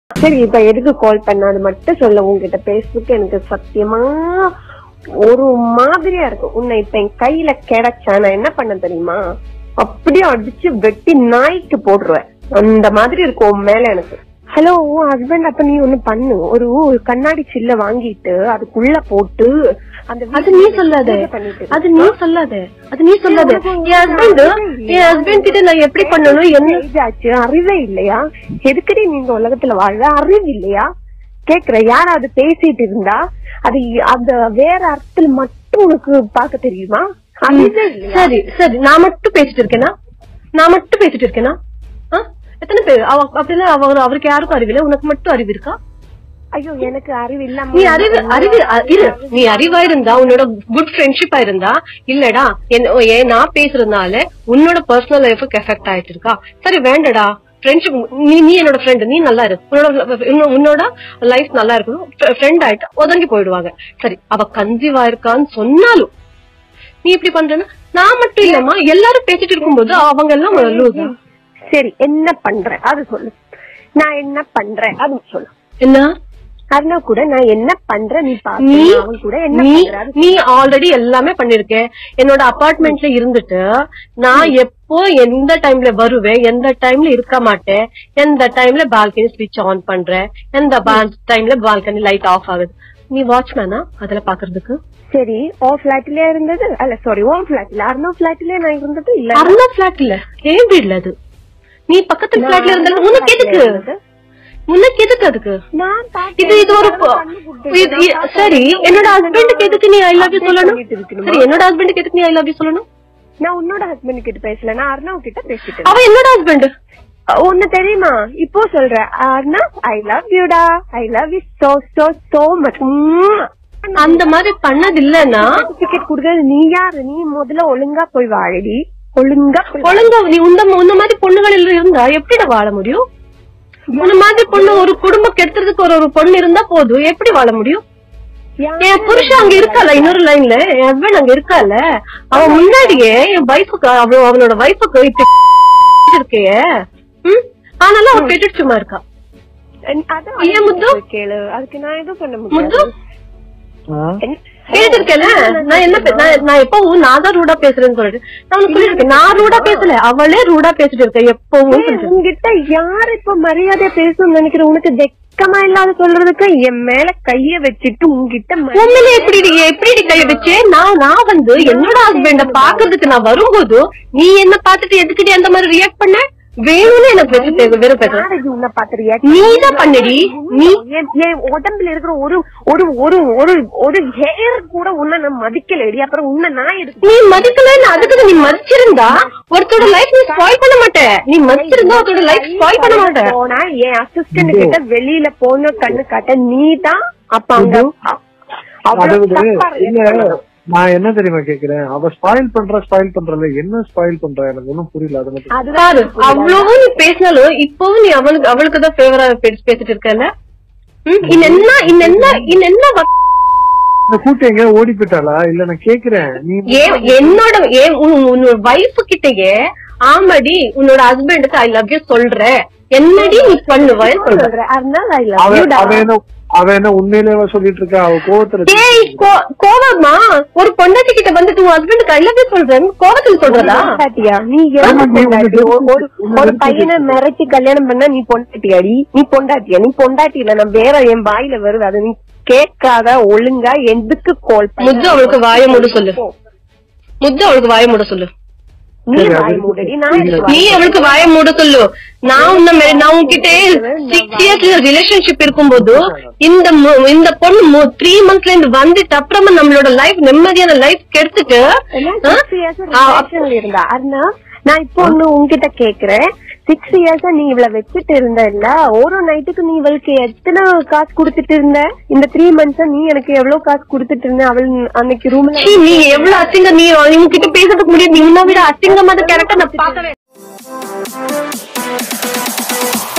சரி, இப்ப எதுக்கு கால் பண்ண அது மட்டும் சொல்ல. உங்ககிட்ட பேசுறதுக்கு எனக்கு சத்தியமா ஒரு மாதிரியா இருக்கு. உன்னை இப்ப என் கையில கிடைச்சா நான் என்ன பண்ண தெரியுமா? அப்படியே அடிச்சு வெட்டி நாய்க்கு போடுருவேன். அந்த மாதிரி இருக்கும் உன் மேல எனக்கு. ஹலோ ஹஸ்பண்ட், அப்ப நீ ஒண்ணு பண்ணு. ஒரு கண்ணாடி சில்ல வாங்கிட்டு அதுக்குள்ள போட்டு அது நீ சொல்லாத, அது நீ சொல்லாத, அது நீ சொல்லாத. என் ஹஸ்பண்ட் கிட்ட நான் எப்படி பண்ணணும்? என்ன ஆச்சு? அறிவே இல்லையா? எதுக்கடி நீங்க உலகத்துல வாழ்ற? அறிவு இல்லையா? கேக்குற. யாராவது பேசிட்டு இருந்தா அது அந்த வேற அர்த்தத்துல மட்டும் உனக்கு பாக்க தெரியுமா? சரி சரி, நான் மட்டும் பேசிட்டு இருக்கேனா? நான் மட்டும் பேசிட்டு இருக்கேனா? எத்தனை பேர் அப்படின்னா அவருக்கு யாருக்கும் அறிவு இல்ல, உனக்கு மட்டும் அறிவு இருக்கா? ஐயோ, எனக்கு அறிவு இல்லாம. நீ நீ அறிவா இருந்தா, உன்னோட குட் ஃப்ரெண்ட்ஷிப்பா இருந்தா, இல்லடா நான் பேசுறதுனால உன்னோட பர்சனல் லைஃபுக்கு எஃபெக்ட் ஆயிட்டு இருக்கா, சரி வேண்டடா ஃப்ரெண்ட்ஷிப். நீ என்னோட ஃப்ரெண்ட், நீ நல்லா இருக்கு, உன்னோட லைஃப் நல்லா இருக்கணும், ஃப்ரெண்ட் ஆயிட்டா ஒதுங்கி போயிடுவாங்க. சரி, அவ கன்சீவா இருக்கான்னு சொன்னாலும் நீ இப்படி பண்றேன்னா, நான் மட்டும் இல்லம்மா எல்லாரும் பேசிட்டு இருக்கும்போது அவங்க எல்லாம் லூசா. சரி, என்ன பண்ற அது சொல்லு. நான் என்ன பண்றேன் அது சொல்லு. என்ன அர்ணவ் கூட நான் என்ன பண்றேன்? நீ ஆல்ரெடி எல்லாமே பண்ணிருக்க. என்னோட அபார்ட்மெண்ட்ல இருந்துட்டு நான் எப்போ எந்த டைம்ல வருவேன், எந்த டைம்ல இருக்க மாட்டேன், எந்த டைம்ல பால்கனி ஸ்விட்ச் ஆன் பண்றேன், எந்த டைம்ல பால்கனி லைட் ஆஃப் ஆகுது. நீ வாட்ச்மேனா அதுல பாக்குறதுக்கு? சரி, ஓ பிளாட்லயே இருந்தது அல்ல, சாரி ஓ பிளாட்ல, அர்ணவ் பிளாட்லயே நான் இருந்தது இல்ல. அர்ணவ் பிளாட் இல்ல, ஏன் வீட்ல அது. நீ பக்கத்து பிளாட்ல இருந்தாலும் உனக்கு எதுக்கு? உனக்கு எதுக்கு அதுக்கு? இது ஒரு சரி, என்னோட ஹஸ்பண்டுக்கு எதுக்கு நீ ஐ லவ் யூ சொல்லணும்? சரி, என்னோட ஹஸ்பண்டுக்கு எதுக்கு நீ ஐ லவ் யூ சொல்லணும்? நான் உன்னோட ஹஸ்பண்ட் கிட்ட பேசல, நான் அர்ணவ் கிட்ட பேசிட்டேன். அவன் என்னோட ஹஸ்பண்ட். ஒண்ணு தெரியுமா? இப்போ சொல்ற அர்ணவ் ஐ லவ் யூடா, I love you so so so much. அந்த மாதிரி பண்ணது இல்லன்னா டிக்கெட் கொடுக்கறது நீ யாரு? நீ முதல்ல ஒழுங்கா போய் வாழடி. ஒழுங்கா நீ உந்த மாதிரி பொண்ணுகள் இருந்தா எப்படிடா வாழ முடியும்? உன்ன மாதிரி பொண்ணு ஒரு குடும்பம் கெடுத்துறதுக்கு ஒரு பொண்ணு இருந்தா போதும், எப்படி வாழ முடியும்? என் புருஷன் அங்க இருக்கால, இன்னொரு லைன்ல என் ஹஸ்பண்ட் அங்க இருக்கால, அவன் முன்னாடியே என் வைஃபுக்கு அவனோட வைஃபுக்கு இருக்கே, ஆனாலும் அவன் கேட்டுட்டு சும்மா இருக்கா. ஏன் முத்து கேளு, அதுக்கு நான் எதுவும் பண்ண முடியாது. கேட்டிருக்கேன் நான் என்ன, நான் எப்பவும் நான் தான் ரூடா பேசுறேன்னு சொல்லிட்டு நான் உனக்கு சொல்லிருக்கேன். நான் ரூடா பேசல, அவளே ரூடா பேசிட்டு இருக்கேன் எப்பவும். உங்ககிட்ட யாரு இப்ப மரியாதை பேசணும்னு நினைக்கிற? உனக்கு வெக்கமா இல்லாத சொல்றதுக்கு என் மேல கைய வச்சுட்டு உங்ககிட்ட உண்மையில எப்படி கைய வச்சு நான் வந்து என்னோட ஹஸ்பண்ட பாக்குறதுக்கு நான் வரும்போது நீ என்ன பாத்துட்டு எதுக்கிட்டே அந்த மாதிரி ரியாக்ட் பண்ண? வேணும்னு எனக்கு நீதான் பண்ணடி. நீ என் உடம்புல இருக்கிற ஒரு ஒரு ஒரு ஒரு ஒரு ஹேர் கூட உன்ன நான் மதிக்கலடி. அப்புறம் உன்ன நான் நீ மதிக்கல, அதுக்கு நீ மதிச்சிருந்தா ஒருத்தோட லைஃப் நீ ஸ்பாயில் பண்ண மாட்டேன். நீ மதிச்சிருந்தா ஒருத்தோட லைஃப் ஸ்பாயில் பண்ண மாட்டேன். போனா என் அசிஸ்டன்ட் கிட்ட வெளியில போன கண்ணு காட்ட நீ தான். அப்ப அங்க நான் என்ன தெரியுமா கேக்குறேன், அவ ஸ்பாயில் பண்றல என்ன ஸ்பாயில் பண்ற எனக்கு ஒன்னும் புரியல. அது அவ்வளவு நீ பேசினாலும் இப்பவும் நீ அவளுக்குதான் ஃபேவரா பேசிட்டு இருக்கல. கூட்ட எங்க ஓடி போயிட்டாளா? இல்ல நான் கேக்குறேன், நீ என்னோட வைஃப் கிட்டயே ஆமாடி உன்னோட ஹஸ்பண்டுக்கு ஐ லவ் யூ சொல்ற, என்னடி நீ பண்ணுவ சொல்ற. அவ என்ன உண்மையிலேயே சொல்லிட்டு இருக்கா? அவ கோவத்துல கோவமா ஒரு பொண்டாட்டி கிட்ட வந்துட்டு உன் ஹஸ்பண்டுக்கு ஐ லவ் யூ சொல்றேன் கோவத்துல சொல்றதா? நீ ஒரு பையனை மிரட்டி கல்யாணம் பண்ணா நீ பொண்டாட்டியாடி? நீ பொண்டாட்டி இல்ல, நான் வேற என் வாயில வருது, அது நீ கேட்காத. ஒழுங்கா எதுக்கு கால் பண்ண? முத்து அவளுக்கு வாய மூட சொல்லு. நீ அவளுக்கு வாய மூட சொல்லு. நான் உன்கிட்ட 6 years ரிலேஷன்ஷிப் இருக்கும்போது இந்த பொண்ணு 3 monthsல இருந்து வந்துட்டு அப்புறமா நம்மளோட லைஃப் நிம்மதியான லைஃப் கெடுத்துட்டு இருந்தா. அர்ணா, நான் இப்போ ஒண்ணு உன்கிட்ட கேக்குறேன். 6 years நீ இவள வச்சுட்டு இருந்த இல்ல, ஒரு நைட்டுக்கு நீ இவளுக்கு எத்தனை காசு குடுத்துட்டு இருந்த? இந்த 3 months நீ எனக்கு எவ்வளவு காசு குடுத்துட்டு இருந்த? அவள் அன்னைக்கு ரூம்ல நீ எவ்வளவு அசிங்க, நீ உங்ககிட்ட பேசுறதுக்கு முடியாது. நீ உன்ன விட அசிங்கமான கேரக்டர் நான் பாக்கவே